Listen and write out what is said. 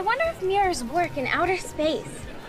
I wonder if mirrors work in outer space.